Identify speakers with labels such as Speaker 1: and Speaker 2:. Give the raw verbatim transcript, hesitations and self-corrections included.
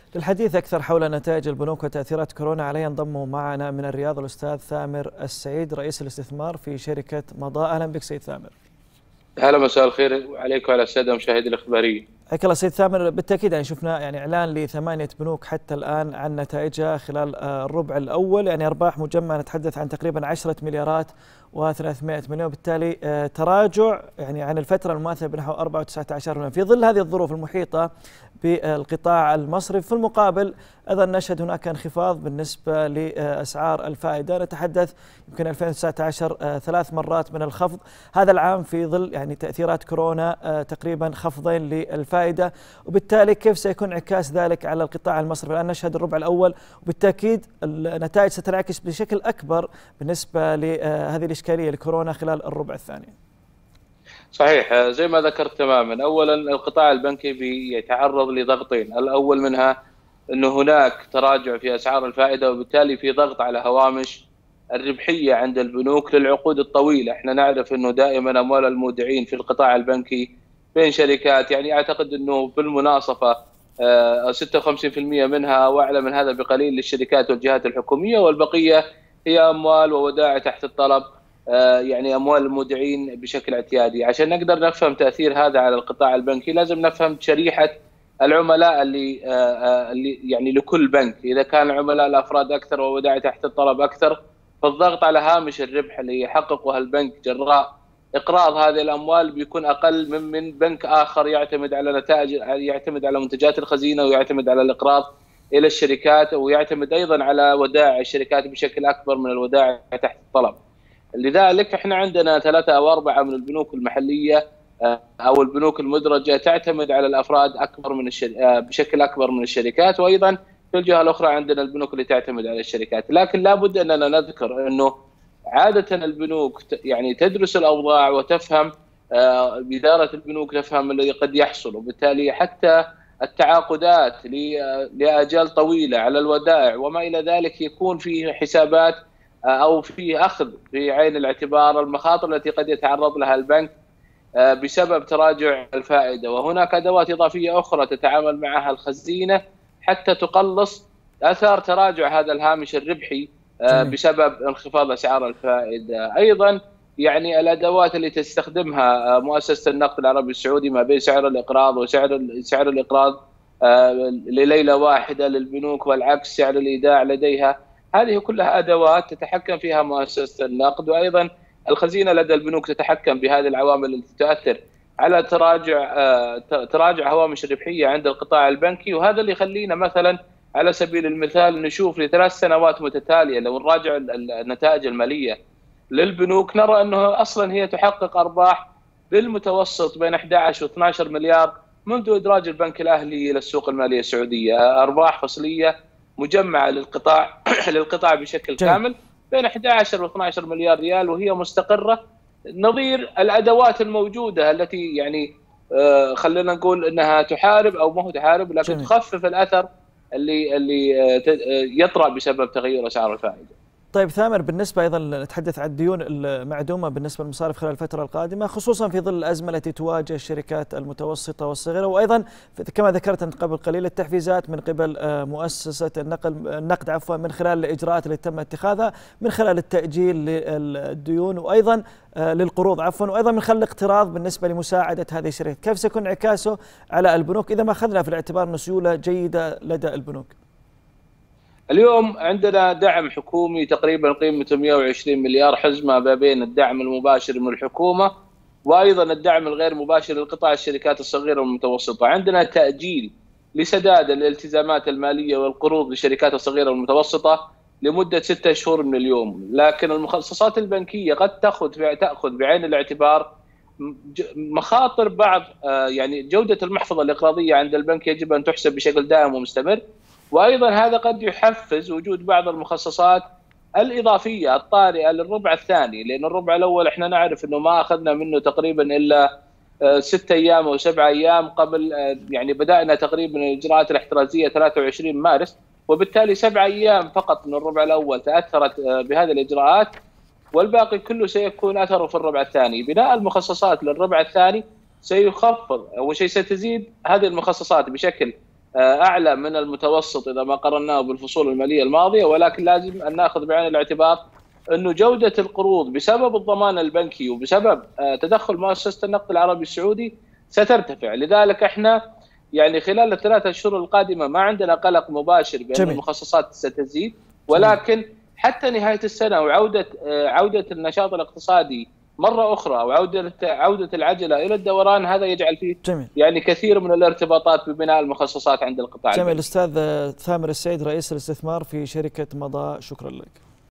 Speaker 1: للحديث أكثر حول نتائج البنوك وتأثيرات كورونا عليها ينضم معنا من الرياض الأستاذ ثامر السعيد رئيس الاستثمار في شركة مضاء. أهلا بك سيد ثامر.
Speaker 2: هلا، مساء الخير عليك وعلى السادة مشاهدي الإخباريين.
Speaker 1: حياك الله سيد ثامر. بالتأكيد يعني شفنا يعني إعلان لثمانية بنوك حتى الآن عن نتائجها خلال الربع الأول، يعني أرباح مجمعة نتحدث عن تقريبا عشرة مليارات وثلاثمائة مليون، بالتالي تراجع يعني عن الفترة المماثلة بنحو أربعة وتسعة عشر مليون. في ظل هذه الظروف المحيطة بالقطاع المصرفي، في المقابل أيضا نشهد هناك انخفاض بالنسبة لأسعار الفائدة، نتحدث يمكن ألفين وتسعة عشر ثلاث مرات من الخفض، هذا العام في ظل يعني تأثيرات كورونا تقريبا خفضين للفائدة، وبالتالي كيف سيكون انعكاس ذلك على القطاع المصرفي؟ الآن نشهد الربع الأول، وبالتأكيد النتائج ستنعكس بشكل أكبر بالنسبة لهذه الإشكالية لكورونا خلال الربع الثاني.
Speaker 2: صحيح، زي ما ذكرت تماما. أولا القطاع البنكي بيتعرض لضغطين، الأول منها أنه هناك تراجع في أسعار الفائدة، وبالتالي في ضغط على هوامش الربحية عند البنوك للعقود الطويلة. احنا نعرف أنه دائما أموال المودعين في القطاع البنكي بين شركات، يعني أعتقد أنه بالمناصفة ستة وخمسين بالمئة منها وأعلى من هذا بقليل للشركات والجهات الحكومية، والبقية هي أموال وودائع تحت الطلب، يعني أموال المودعين بشكل اعتيادي. عشان نقدر نفهم تأثير هذا على القطاع البنكي لازم نفهم شريحة العملاء اللي اللي يعني لكل بنك. إذا كان عملاء الأفراد أكثر وودائع تحت الطلب أكثر، فالضغط على هامش الربح اللي يحققه البنك جراء إقراض هذه الأموال بيكون أقل من من بنك آخر يعتمد على نتائج، يعتمد على منتجات الخزينة ويعتمد على الإقراض إلى الشركات، ويعتمد أيضا على ودائع الشركات بشكل أكبر من الودائع تحت الطلب. لذلك احنا عندنا ثلاثة أو أربعة من البنوك المحلية أو البنوك المدرجة تعتمد على الأفراد أكبر من الشر... بشكل أكبر من الشركات، وأيضا في الجهة الأخرى عندنا البنوك اللي تعتمد على الشركات. لكن لابد أننا نذكر أنه عادة البنوك يعني تدرس الأوضاع وتفهم، إدارة البنوك تفهم الذي قد يحصل، وبالتالي حتى التعاقدات لآجال طويلة على الودائع وما إلى ذلك يكون في حسابات أو في أخذ في عين الاعتبار المخاطر التي قد يتعرض لها البنك بسبب تراجع الفائدة. وهناك أدوات إضافية أخرى تتعامل معها الخزينة حتى تقلص أثار تراجع هذا الهامش الربحي بسبب انخفاض أسعار الفائدة. أيضا يعني الأدوات اللي تستخدمها مؤسسة النقد العربي السعودي ما بين سعر الإقراض وسعر سعر الإقراض لليلة واحدة للبنوك، والعكس سعر الإيداع لديها، هذه كلها أدوات تتحكم فيها مؤسسة النقد. وأيضا الخزينة لدى البنوك تتحكم بهذه العوامل التي تؤثر على تراجع تراجع هوامش الربحية عند القطاع البنكي. وهذا اللي يخلينا مثلا على سبيل المثال نشوف لثلاث سنوات متتالية لو نراجع النتائج المالية للبنوك نرى أنه أصلا هي تحقق أرباح بالمتوسط بين أحد عشر واثني عشر مليار منذ إدراج البنك الأهلي إلى السوق المالية السعودية، أرباح فصلية مجمعة للقطاع للقطاع بشكل جميل. كامل بين أحد عشر واثني عشر مليار ريال، وهي مستقرة نظير الأدوات الموجودة التي يعني آه خلينا نقول أنها تحارب أو ما هو تحارب، لكن جميل. تخفف الأثر اللي اللي يطرأ بسبب تغير أسعار الفائدة.
Speaker 1: طيب ثامر، بالنسبة أيضا نتحدث عن الديون المعدومة بالنسبة للمصارف خلال الفترة القادمة، خصوصا في ظل الأزمة التي تواجه الشركات المتوسطة والصغيرة، وأيضا كما ذكرت أنت قبل قليل التحفيزات من قبل مؤسسة النقل النقد عفوا من خلال الإجراءات التي تم اتخاذها من خلال التأجيل للديون وأيضا للقروض عفوا وأيضا من خلال الاقتراض بالنسبة لمساعدة هذه الشركات، كيف سيكون انعكاسه على البنوك إذا ما أخذنا في الاعتبار أن سيولة جيدة لدى البنوك؟
Speaker 2: اليوم عندنا دعم حكومي تقريبا قيمته مئة وعشرين مليار، حزمة ما بين الدعم المباشر من الحكومة وأيضا الدعم الغير مباشر لقطاع الشركات الصغيرة والمتوسطة. عندنا تأجيل لسداد الالتزامات المالية والقروض للشركات الصغيرة والمتوسطة لمدة ستة شهور من اليوم، لكن المخصصات البنكية قد تأخذ تأخذ بعين الاعتبار مخاطر بعض يعني جودة المحفظة الإقراضية عند البنك يجب أن تحسب بشكل دائم ومستمر، وأيضا هذا قد يحفز وجود بعض المخصصات الإضافية الطارئة للربع الثاني، لأن الربع الأول احنا نعرف أنه ما أخذنا منه تقريبا إلا ستة أيام أو سبعة أيام قبل، يعني بدأنا تقريبا الإجراءات الاحترازية ثلاثة وعشرين مارس، وبالتالي سبعة أيام فقط من الربع الأول تأثرت بهذه الإجراءات، والباقي كله سيكون أثره في الربع الثاني. بناء المخصصات للربع الثاني سيخفض أول شيء ستزيد هذه المخصصات بشكل اعلى من المتوسط اذا ما قارناه بالفصول الماليه الماضيه، ولكن لازم ان ناخذ بعين الاعتبار انه جوده القروض بسبب الضمان البنكي وبسبب تدخل مؤسسه النقد العربي السعودي سترتفع. لذلك احنا يعني خلال الثلاثة اشهر القادمه ما عندنا قلق مباشر بان جميل. المخصصات ستزيد، ولكن حتى نهايه السنه وعوده عوده النشاط الاقتصادي مره اخرى وعوده عوده العجله الى الدوران، هذا يجعل فيه جميل. يعني كثير من الارتباطات ببناء المخصصات عند القطاع.
Speaker 1: جميل. الاستاذ ثامر السعيد رئيس الاستثمار في شركه مضى، شكرا لك.